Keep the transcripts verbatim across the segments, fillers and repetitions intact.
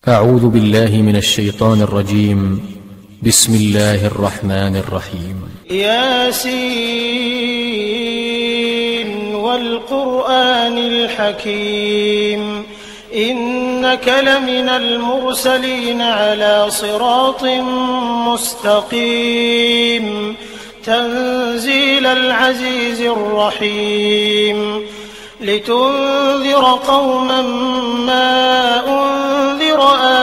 أعوذ بالله من الشيطان الرجيم. بسم الله الرحمن الرحيم. ياسين والقرآن الحكيم إنك لمن المرسلين على صراط مستقيم تنزيل العزيز الرحيم لتنذر قوما ما أنذر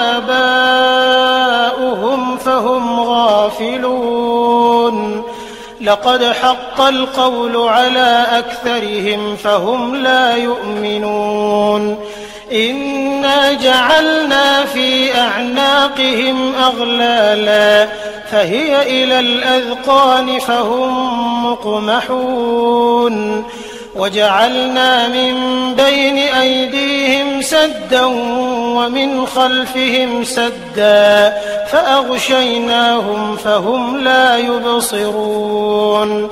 آباؤهم فهم غافلون لقد حق القول على أكثرهم فهم لا يؤمنون إنا جعلنا في أعناقهم أغلالا فهي إلى الأذقان فهم مقمحون وجعلنا من بين أيديهم سدا ومن خلفهم سدا فأغشيناهم فهم لا يبصرون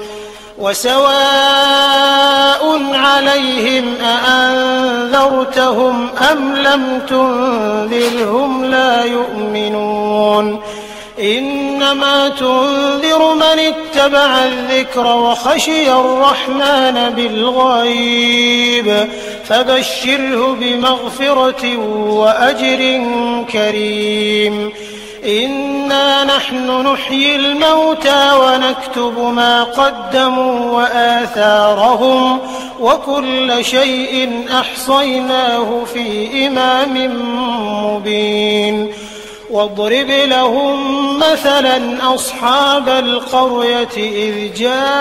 وسواء عليهم أأنذرتهم أم لم تنذرهم لا يؤمنون إنما تنذر من اتبع الذكر وخشي الرحمن بالغيب فبشره بمغفرة وأجر كريم إنا نحن نحيي الموتى ونكتب ما قدموا وآثارهم وكل شيء أحصيناه في إمام مبين واضرب لهم مثلا أصحاب القرية إذ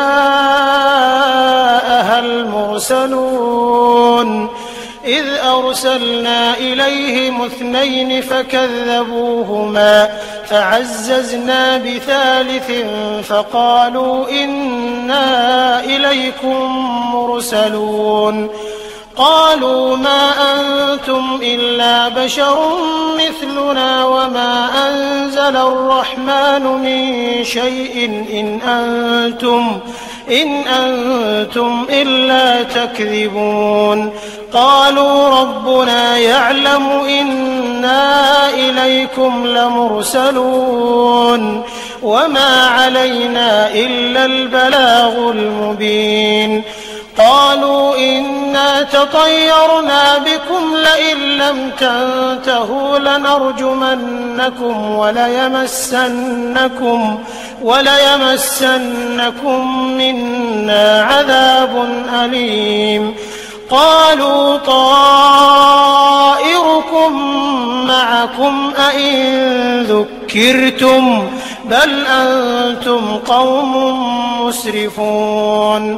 جاءها المرسلون إذ أرسلنا إليهم اثنين فكذبوهما فعززنا بثالث فقالوا إنا إليكم مرسلون قالوا ما أنتم إلا بشر مثلنا وما أنزل الرحمن من شيء إن أنتم إن أنتم إلا تكذبون قالوا ربنا يعلم إنا إليكم لمرسلون وما علينا إلا البلاغ المبين قالوا إنا تطيرنا بكم لئن لم تنتهوا لنرجمنكم وليمسنكم وليمسنكم منا عذاب أليم قالوا طائركم معكم أئن ذكرتم بل أنتم قوم مسرفون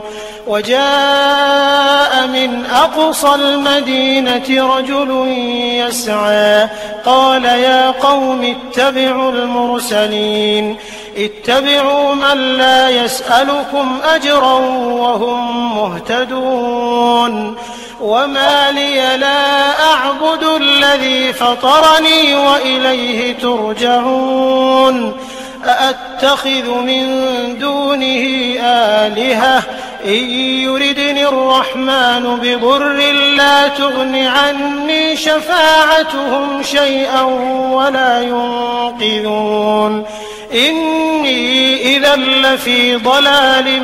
وجاء من أقصى المدينة رجل يسعى قال يا قوم اتبعوا المرسلين اتبعوا من لا يسألكم أجرا وهم مهتدون وما لي لا أعبد الذي فطرني وإليه ترجعون أأتخذ من دونه آلهة إن يردني الرحمن بضر لا تغن عني شفاعتهم شيئا ولا ينقذون إني إذا لفي ضلال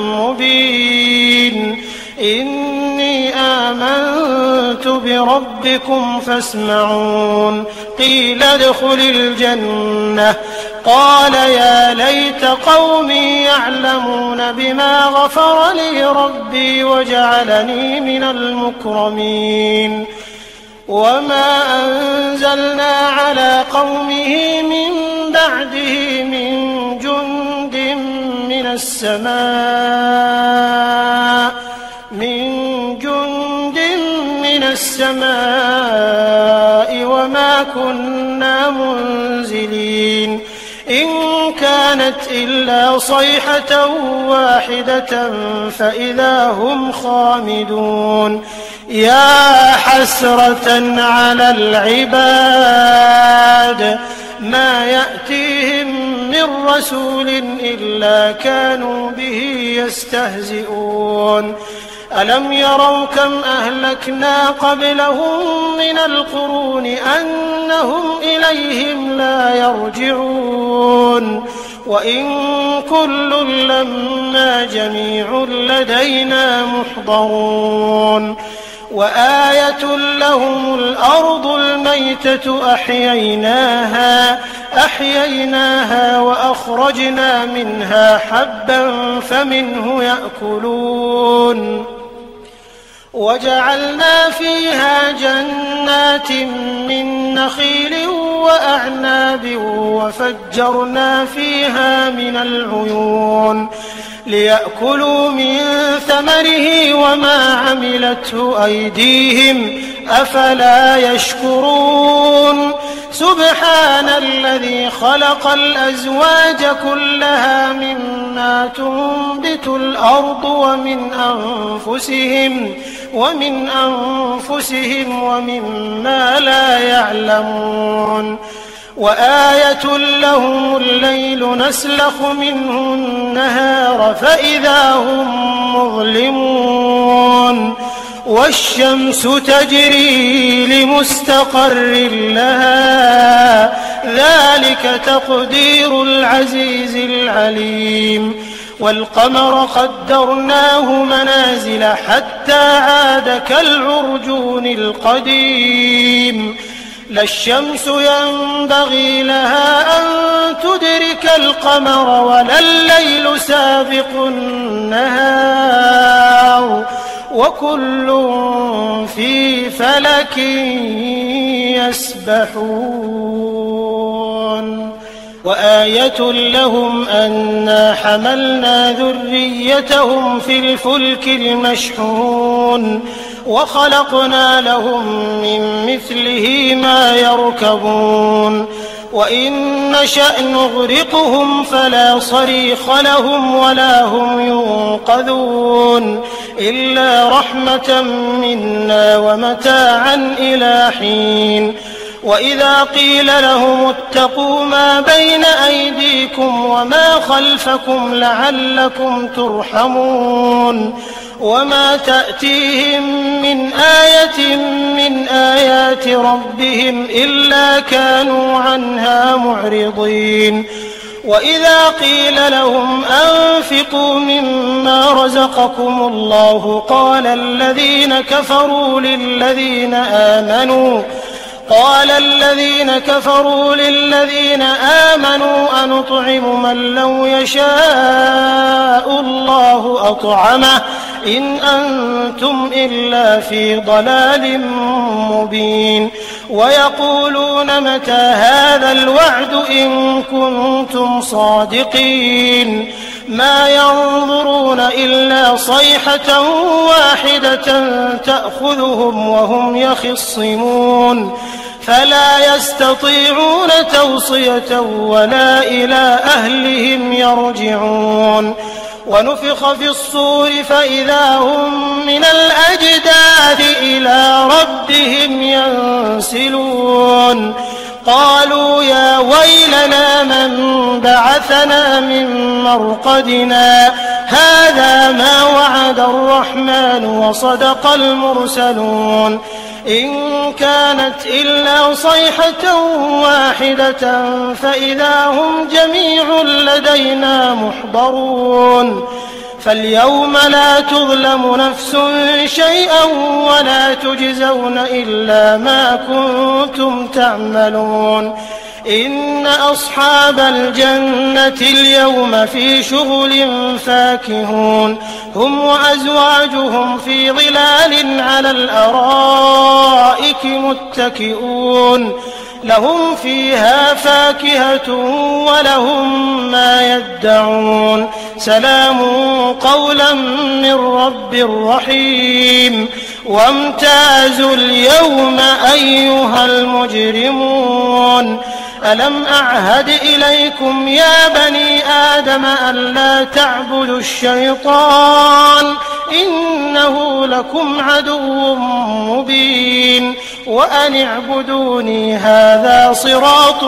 مبين إني آمنت بربكم فاسمعون قيل ادخل الجنة قال يا ليت قومي يعلمون بما غفر لي ربي وجعلني من المكرمين وما أنزلنا على قومه من بعده من جند من السماء من جند من السماء وما كنا منزلين إن كانت إلا صيحة واحدة فإذا هم خامدون يا حسرة على العباد ما يأتيهم من رسول إلا كانوا به يستهزئون ألم يروا كم أهلكنا قبلهم من القرون أنهم إليهم لا يرجعون وإن كل لما جميع لدينا محضرون وآية لهم الأرض الميتة أحييناها أحييناها وأخرجنا منها حبا فمنه يأكلون وجعلنا فيها جنات من نخيل وأعناب وفجرنا فيها من العيون ليأكلوا من ثمره وما عملته أيديهم أفلا يشكرون سبحان الذي خلق الأزواج كلها مما تنبت الأرض ومن أنفسهم ومن أنفسهم ومما لا يعلمون وآية لهم الليل نسلخ منه النهار فإذا هم مظلمون والشمس تجري لمستقر لها ذلك تقدير العزيز العليم والقمر قدرناه منازل حتى عاد كالعرجون القديم لا الشمس ينبغي لها أن تدرك القمر ولا الليل سابق النهار وكل في فلك يسبحون وآية لهم أنا حملنا ذريتهم في الفلك المشحون وخلقنا لهم من مثله ما يركبون وإن نشأ نغرقهم فلا صريخ لهم ولا هم ينقذون إلا رحمة منا ومتاعا إلى حين وإذا قيل لهم اتقوا ما بين أيديكم وما خلفكم لعلكم ترحمون وما تأتيهم من آية من آيات ربهم إلا كانوا عنها معرضين وإذا قيل لهم أنفقوا مما رزقكم الله قال الذين كفروا للذين آمنوا قال الذين كفروا للذين آمنوا أنطعم من لو يشاء الله أطعمه إن أنتم إلا في ضلال مبين ويقولون متى هذا الوعد إن كنتم صادقين ما ينظرون إلا صيحة واحدة تأخذهم وهم يخصمون فلا يستطيعون توصية ولا إلى أهلهم يرجعون ونفخ في الصور فإذا هم من الأجداث إلى ربهم ينسلون قالوا يا ويلنا من بعثنا من مرقدنا هذا ما وعد الرحمن وصدق المرسلون إن كانت إلا صيحة واحدة فإذا هم جميع لدينا محضرون فاليوم لا تظلم نفس شيئا ولا تجزون إلا ما كنتم تعملون إن أصحاب الجنة اليوم في شغل فاكهون هم وأزواجهم في ظلال على الأرائك متكئون لهم فيها فاكهة ولهم ما يدعون سلام قولا من رب رحيم وامتازوا اليوم أيها المجرمون ألم أعهد إليكم يا بني آدم ألا تعبدوا الشيطان إنه لكم عدو مبين وأن اعبدوني هذا صراط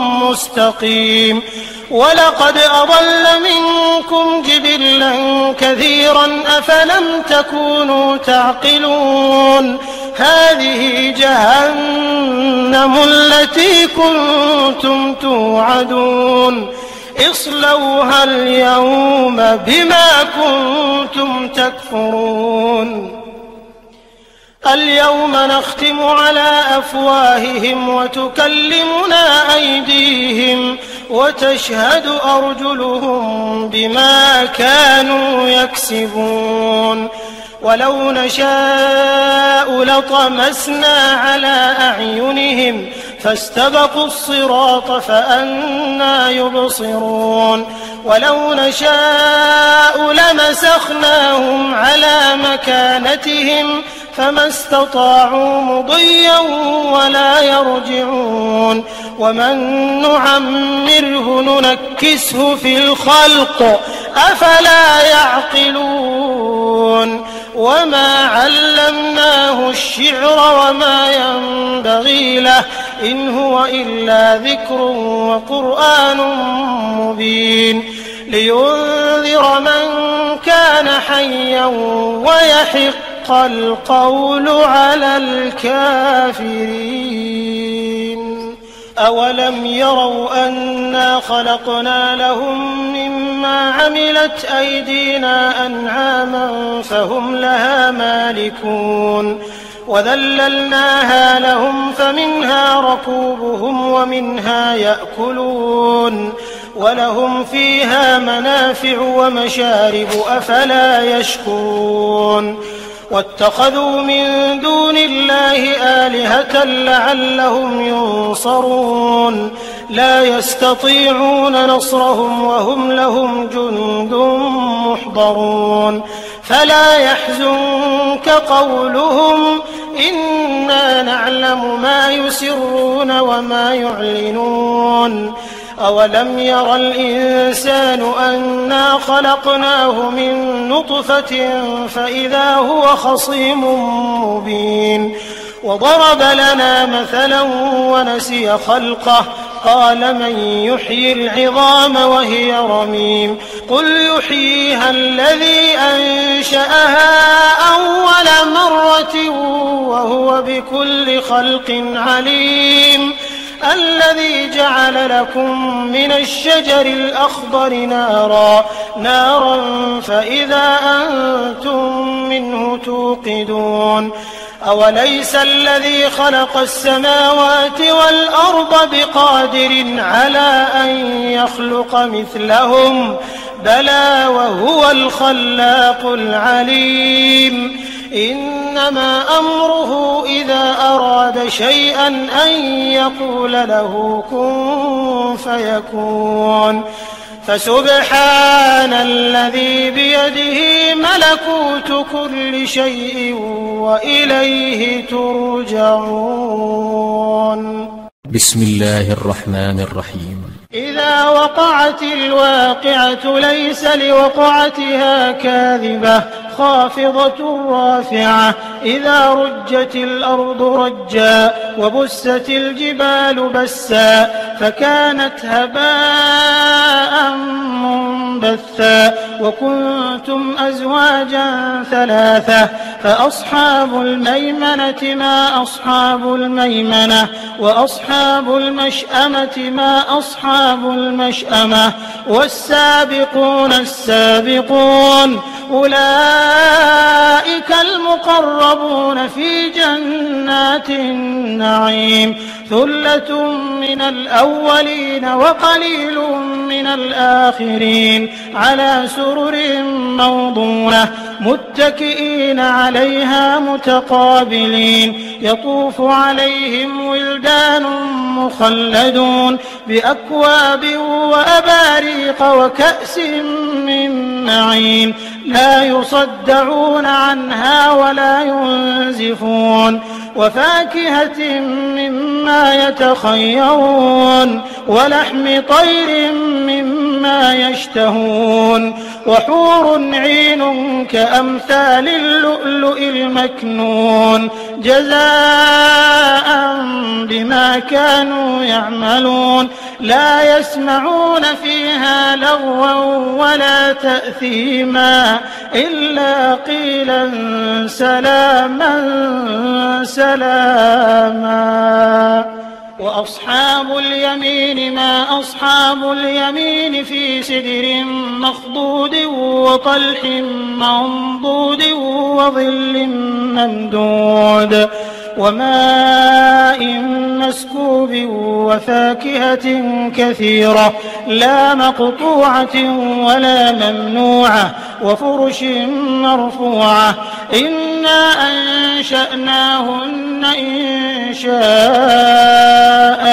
مستقيم ولقد أضل منكم جبلا كثيرا أفلم تكونوا تعقلون هذه جهنم التي كنتم توعدون اصلوها اليوم بما كنتم تكفرون اليوم نختم على أفواههم وتكلمنا أيديهم وتشهد أرجلهم بما كانوا يكسبون ولو نشاء لطمسنا على أعينهم فاستبقوا الصراط فأنى يبصرون ولو نشاء لمسخناهم على مكانتهم فما استطاعوا مضيا ولا يرجعون ومن نعمره ننكسه في الخلق أفلا يعقلون وما علمناه الشعر وما ينبغي له إن هو إلا ذكر وقرآن مبين لينذر من كان حيا ويحق القول على الكافرين أولم يروا أنا خلقنا لهم مما عملت أيدينا أنعاما فهم لها مالكون وذللناها لهم فمنها ركوبهم ومنها يأكلون ولهم فيها منافع ومشارب أفلا يشكرون واتخذوا من دون الله آلهة لعلهم ينصرون لا يستطيعون نصرهم وهم لهم جند محضرون فلا يحزنك قولهم إنا نعلم ما يسرون وما يعلنون أولم ير الإنسان أنا خلقناه من نطفة فإذا هو خصيم مبين وضرب لنا مثلا ونسي خلقه قال من يحيي العظام وهي رميم قل يحييها الذي أنشأها أول مرة وهو بكل خلق عليم الذي جعل لكم من الشجر الأخضر نارا نارا فإذا أنتم منه توقدون أوليس الذي خلق السماوات والأرض بقادر على أن يخلق مثلهم بلى وهو الخلاق العليم إنما أمره إذا أراد شيئا أن يقول له كن فيكون فسبحان الذي بيده ملكوت كل شيء وإليه ترجعون بسم الله الرحمن الرحيم إذا وقعت الواقعة ليس لوقعتها كاذبة خافضة رافعة إذا رجت الأرض رجا وبست الجبال بسا فكانت هباء منبثا وكنتم أزواجا ثلاثة فأصحاب الميمنة ما أصحاب الميمنة وأصحاب المشأمة ما أصحاب المشأمة والسابقون السابقون أولئك المقربون في جنات النعيم ثلة من الأولين وقليل من الآخرين على سرر موضونة متكئين عليها متقابلين يطوف عليهم ولدان مخلدون بأكواب وأباريق وكأس من معين لا يصدعون عنها ولا ينزفون وفاكهة مما يتخيرون ولحم طير مما يشتهون وحور عين كأمثال اللؤلؤ المكنون جزاء بما كانوا يعملون لا يسمعون فيها لغوا ولا تأثيما إلا قيلا سلاما سلاما. وأصحاب اليمين ما أصحاب اليمين في سدر مخضود وطلح منضود وظل ممدود وماء مسكوب وفاكهة كثيرة لا مقطوعة ولا ممنوعة وفرش مرفوعة إنا أنشأناهن إن شاء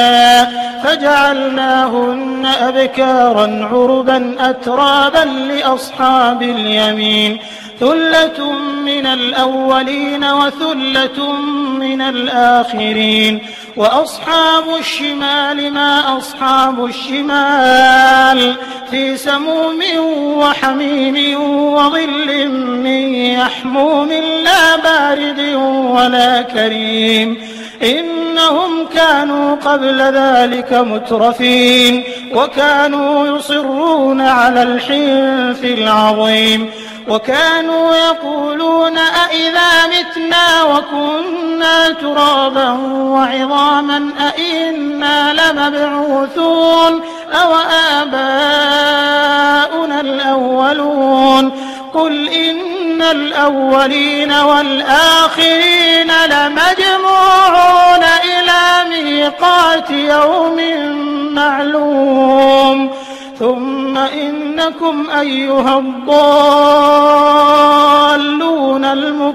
فجعلناهن أبكارا عربا أترابا لأصحاب اليمين ثلة من الأولين وثلة من الآخرين. وأصحاب الشمال ما أصحاب الشمال في سموم وحميم وظل من يحموم لا بارد ولا كريم إنهم كانوا قبل ذلك مترفين وكانوا يصرون على الحنث العظيم وكانوا يقولون أئذا متنا وكنا ترابا وعظاما أئنا لمبعوثون أو آباؤنا الأولون قل إن الأولين والآخرين لمجموعون إلى ميقات يوم معلوم ثم إنكم أيها الضالون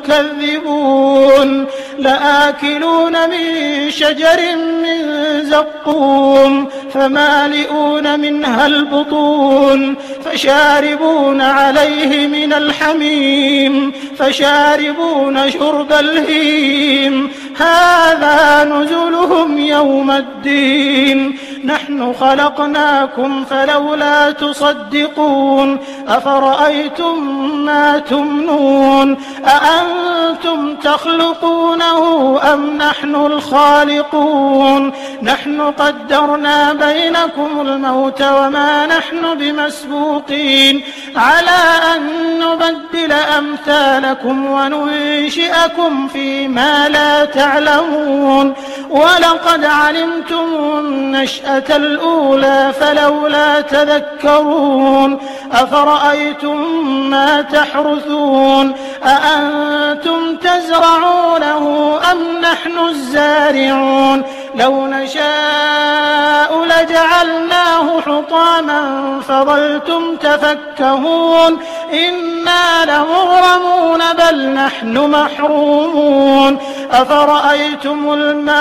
المكذبون لآكلون من شجر من زقوم فمالئون منها البطون فشاربون عليه من الحميم فشاربون شرب الهيم هذا نزلهم يوم الدين نحن خلقناكم فلولا تصدقون أفرأيتم ما تمنون أأنتم تخلقونه أم نحن الخالقون نحن قدرنا بينكم الموت وما نحن بمسبوقين على أن نبدل أمثالكم وننشئكم فيما لا تعلمون ولقد علمتم النشأة الأولى فلولا تذكرون أفرأيتم ما تحرثون أأنتم تزرعونه أم نحن الزارعون لو نشاء لجعلناه حطاما فظلتم تفكهون إنا لمغرمون بل نحن محرومون أفرأيتم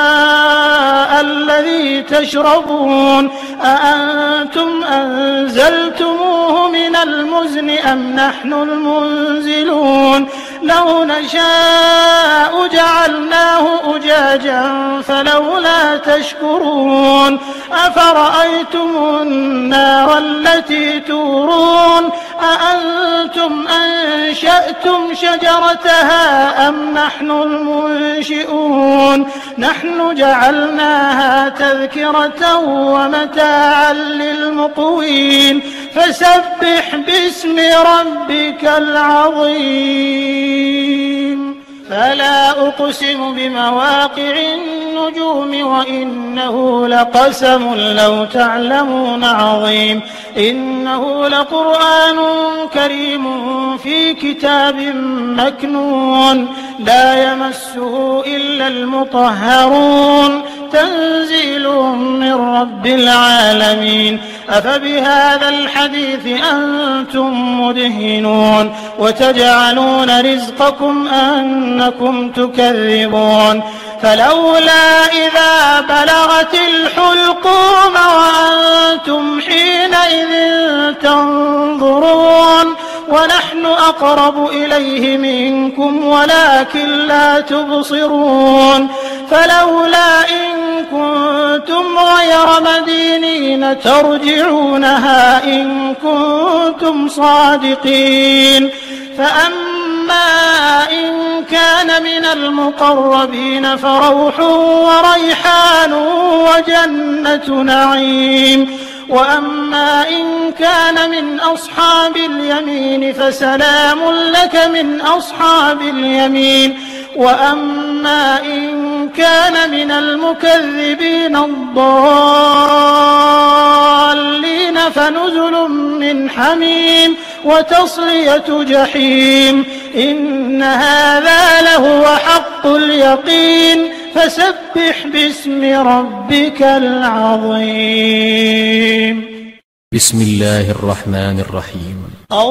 الماء الذي تشربون أأنتم أنزلتموه من المزن أم نحن المنزلون لو نشاء جعلناه أجاجا فلولا تشكرون أفرأيتم النار التي تورون أأنتم أنشأتم شجرتها أم نحن المنشئون نحن جعلناها تذكرة ومتاعا للمقوين فسبح باسم ربك العظيم فلا أقسم بمواقع النجوم وإنه لقسم لو تعلمون عظيم إنه لقرآن كريم في كتاب مكنون لا يمسه إلا المطهرون تنزيل من رب العالمين أفبهذا الحديث أنتم مدهنون وتجعلون رزقكم أنكم تكذبون فلولا إذا بلغت الحلقوم وأنتم حينئذ تنظرون ونحن أقرب إليه منكم ولكن لا تبصرون فلولا إن كنتم غير مدينين ترجعونها إن كنتم صادقين فأما إن كان من المقربين فروح وريحان وجنة نعيم وأما إن كان من أصحاب اليمين فسلام لك من أصحاب اليمين وأما إن كان من المكذبين الضالين فنزل من حميم وتصلية جحيم إن هذا لهو حق اليقين فسبح باسم ربك العظيم. بسم الله الرحمن الرحيم.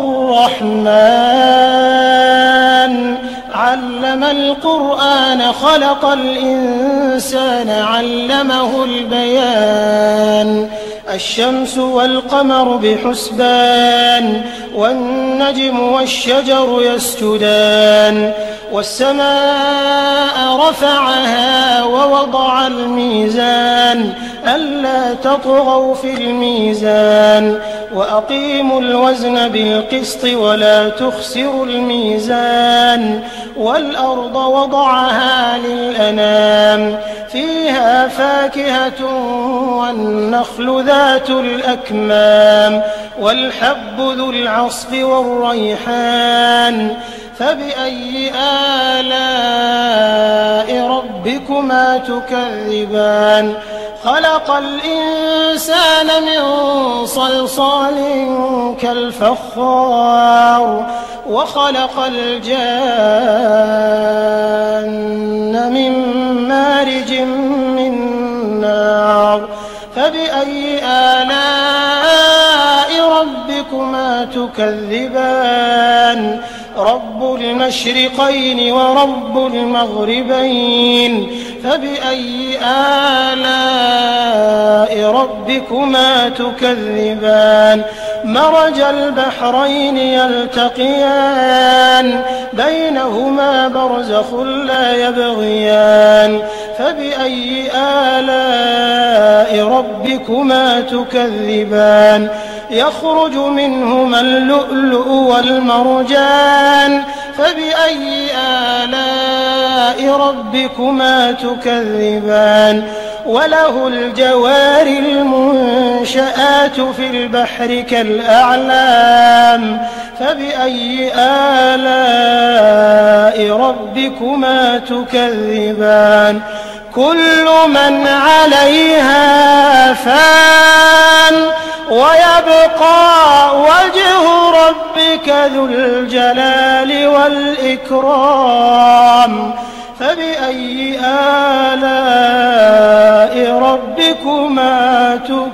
الرحمن علم القرآن خلق الإنسان علمه البيان الشمس والقمر بحسبان والنجم والشجر يسجدان والسماء رفعها ووضع الميزان ألا تطغوا في الميزان وأقيموا الوزن بالقسط ولا تخسروا الميزان والأرض وضعها للأنام فيها فاكهة والنخل ذات الأكمام والحب ذو العصف والريحان فبأي آلاء ربكما تكذبان خلق الإنسان من صلصال كالفخار وخلق الجان من مارج من نار فبأي آلاء ربكما تكذبان رب المشرقين ورب المغربين فبأي آلاء ربكما تكذبان مرج البحرين يلتقيان بينهما برزخ لا يبغيان فبأي آلاء ربكما تكذبان يخرج منهما اللؤلؤ والمرجان فبأي آلاء ربكما تكذبان وله الجوار المنشآت في البحر كالأعلام فبأي آلاء ربكما تكذبان كل من عليها فان ويبقى وجه ربك ذو الجلال والإكرام فبأي آلاء ربكما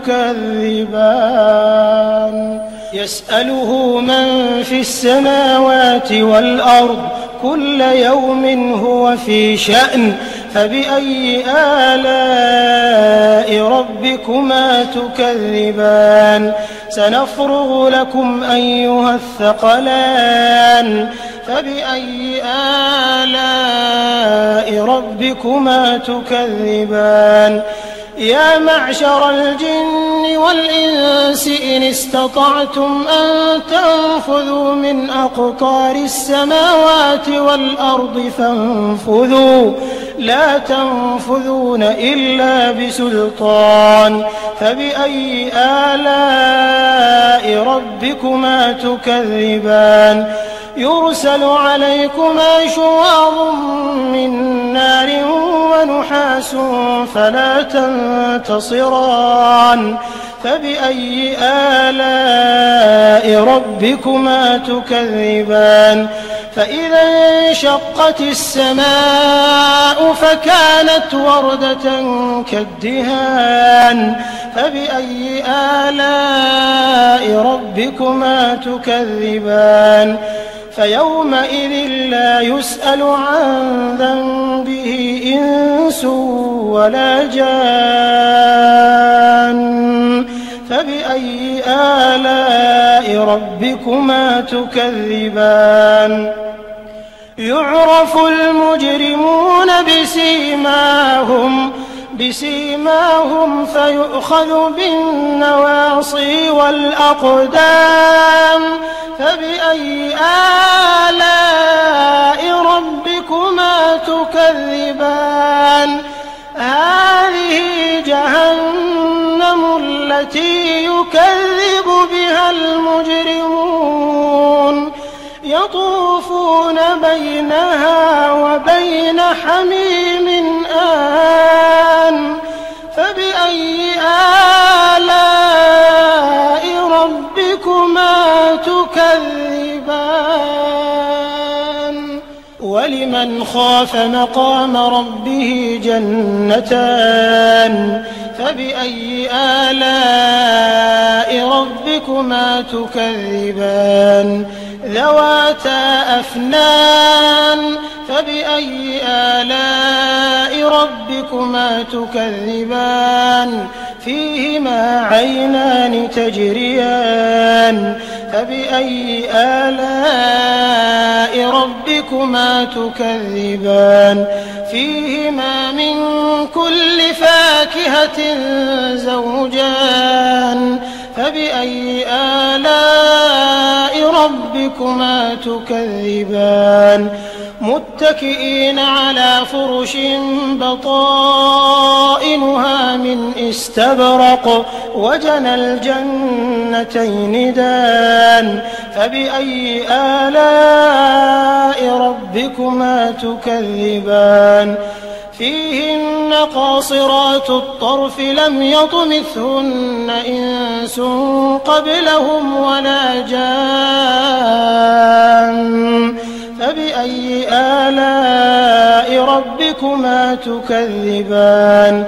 تكذبان يسأله من في السماوات والأرض كل يوم هو في شأن فبأي آلاء ربكما تكذبان سنفرغ لكم أيها الثقلان فبأي آلاء ربكما تكذبان يا معشر الجن والإنس إن استطعتم أن تنفذوا من أقطار السماوات والأرض فانفذوا لا تنفذون إلا بسلطان فبأي آلاء ربكما تكذبان يرسل عليكما شواظ من نار ونحاس فلا تنتصران فبأي آلاء ربكما تكذبان فإذا انشقت السماء فكانت وردة كالدهان فبأي آلاء ربكما تكذبان فيومئذ لا يسأل عن ذنبه إنس ولا جان فبأي آلاء ربكما تكذبان يعرف المجرمون بسيماهم بسيماهم فيؤخذ بالنواصي والأقدام فبأي آلاء ربكما تكذبان هذه جهنم التي يكذب بها المجرمون يطوفون بينها وبين حميم آن فبأي آلاء ربكما تكذبان ولمن خاف مقام ربه جنتان فبأي آلاء ربكما تكذبان ذواتا أفنان فبأي آلاء ربكما تكذبان فيهما عينان تجريان فبأي آلاء ربكما تكذبان فيهما من كل فاكهة زوجان فبأي آلاء ربكما تكذبان متكئين على فرش بطائنها من استبرق وجنى الجنتين دان فبأي آلاء ربكما تكذبان فيهن قاصرات الطرف لم يطمثهن إنس قبلهم ولا جان فبأي آلاء ربكما تكذبان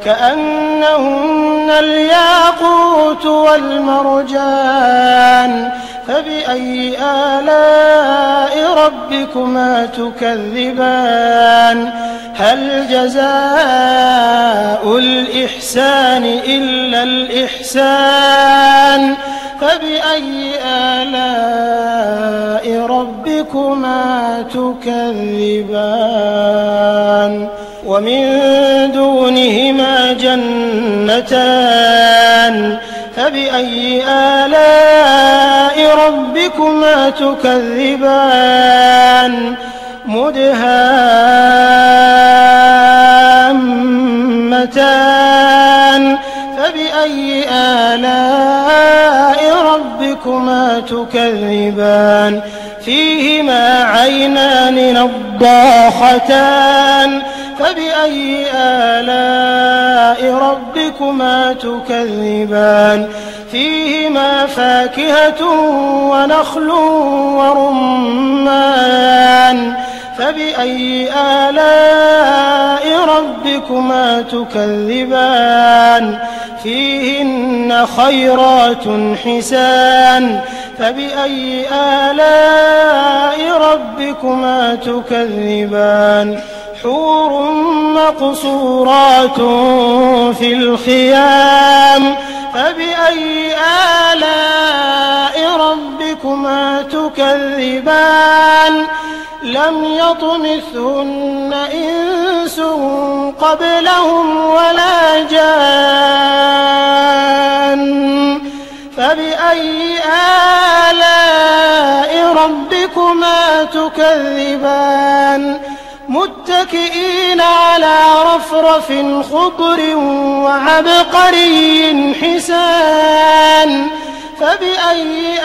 كأنهن الياقوت والمرجان فبأي آلاء ربكما تكذبان هل جزاء الإحسان إلا الإحسان فبأي آلاء ربكما تكذبان ومن دونهما جنتان فبأي آلاء ربكما تكذبان مدهامتان فبأي آلاء ربكما تكذبان فيهما عينان نضاختان فبأي آلاء ربكما تكذبان فيهما فاكهة ونخل ورمان فبأي آلاء ربكما تكذبان فيهن خيرات حسان فبأي آلاء ربكما تكذبان حور مقصورات في الخيام فبأي آلاء ربكما تكذبان لم يطمثهن إنس قبلهم ولا جان فبأي آلاء ربكما تكذبان متكئين على رفرف خضر وعبقري حسان فبأي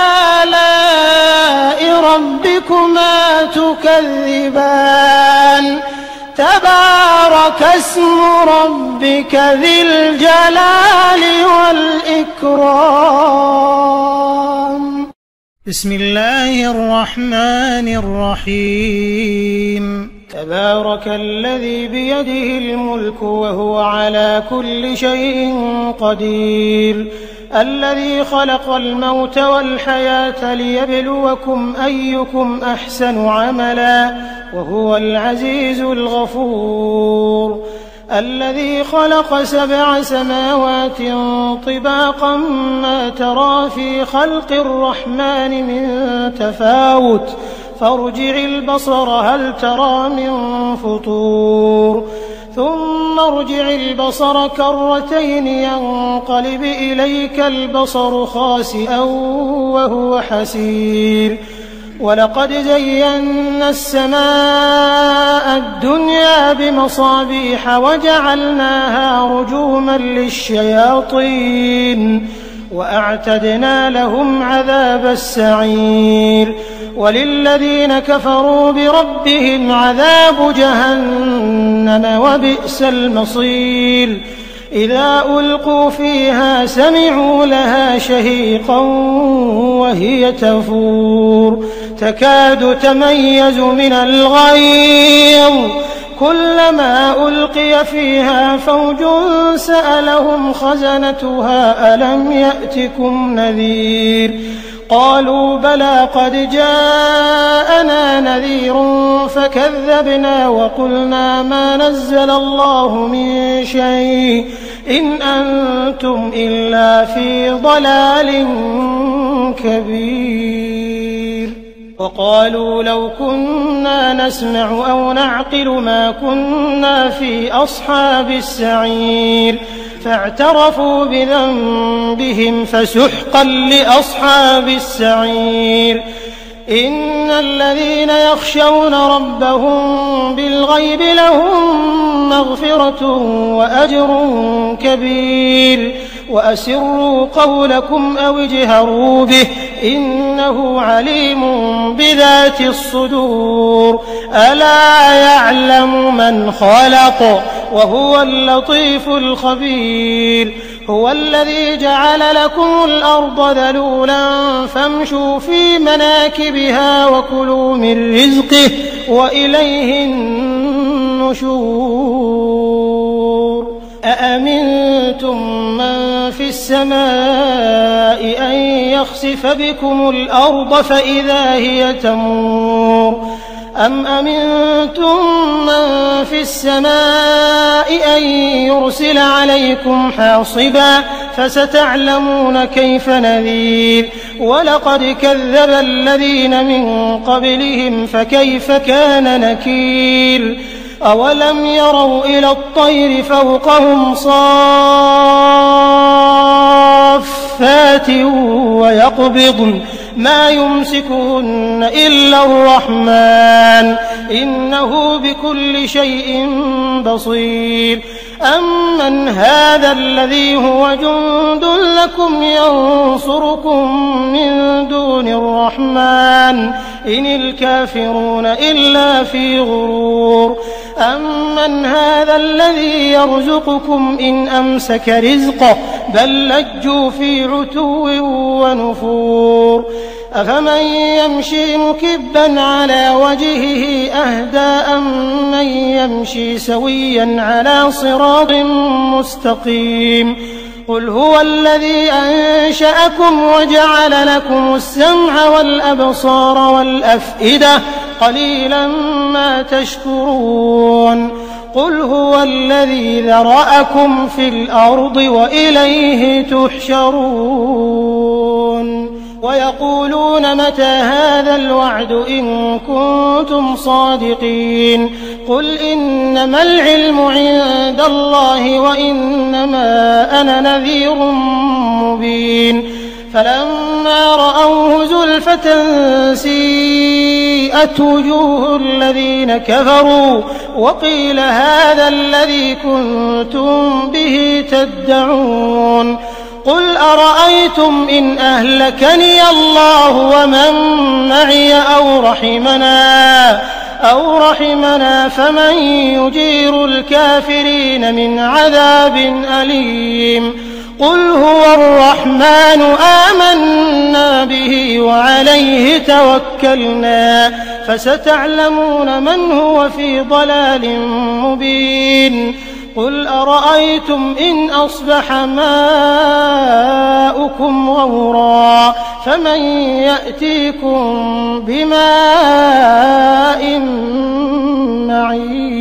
آلاء ربكما تكذبان تبارك اسم ربك ذي الجلال والإكرام بسم الله الرحمن الرحيم تبارك الذي بيده الملك وهو على كل شيء قدير الذي خلق الموت والحياة ليبلوكم أيكم أحسن عملا وهو العزيز الغفور الذي خلق سبع سماوات طباقا ما ترى في خلق الرحمن من تفاوت فارجع البصر هل ترى من فطور ثم ارجع البصر كرتين ينقلب إليك البصر خاسئا وهو حسير ولقد زينا السماء الدنيا بمصابيح وجعلناها رجوما للشياطين وأعتدنا لهم عذاب السعير وللذين كفروا بربهم عذاب جهنم وبئس المصير إذا ألقوا فيها سمعوا لها شهيقا وهي تفور تكاد تميز من الغيظ كلما ألقي فيها فوج سألهم خزنتها ألم يأتكم نذير قالوا بلى قد جاءنا نذير فكذبنا وقلنا ما نزل الله من شيء إن أنتم إلا في ضلال كبير وقالوا لو كنا نسمع أو نعقل ما كنا في أصحاب السعير فاعترفوا بذنبهم فسحقا لأصحاب السعير إن الذين يخشون ربهم بالغيب لهم مغفرة وأجر كبير وأسروا قولكم أو اجهروا به إنه عليم بذات الصدور ألا يعلم من خلق وهو اللطيف الخبير هو الذي جعل لكم الأرض ذلولا فامشوا في مناكبها وكلوا من رزقه وإليه النشور أأمنتم من في السماء أن يخسف بكم الأرض فإذا هي تمور أم أمنتم من في السماء أن يرسل عليكم حاصبا فستعلمون كيف نذير ولقد كذب الذين من قبلهم فكيف كان نكير أولم يروا إلى الطير فوقهم صافات ويقبضن ما يمسكهن إلا الرحمن إنه بكل شيء بصير أمن هذا الذي هو جند لكم ينصركم من دون الرحمن إن الكافرون إلا في غرور أمن هذا الذي يرزقكم إن أمسك رزقه بل لجوا في عتو ونفور أفمن يمشي مكبا على وجهه أهدى أم من يمشي سويا على صراط مستقيم قل هو الذي أنشأكم وجعل لكم السمع والأبصار والأفئدة قليلا ما تشكرون قل هو الذي ذرأكم في الأرض وإليه تحشرون ويقولون متى هذا الوعد إن كنتم صادقين قل إنما العلم عند الله وإنما أنا نذير مبين فلما رأوه زلفة سيئت وجوه الذين كفروا وقيل هذا الذي كنتم به تدعون قل أرأيتم إن أهلكني الله ومن معي أو رحمنا أو رحمنا فمن يجير الكافرين من عذاب أليم قل هو الرحمن آمنا به وعليه توكلنا فستعلمون من هو في ضلال مبين قل أرأيتم إن أصبح ماؤكم غورا فمن يأتيكم بماء معين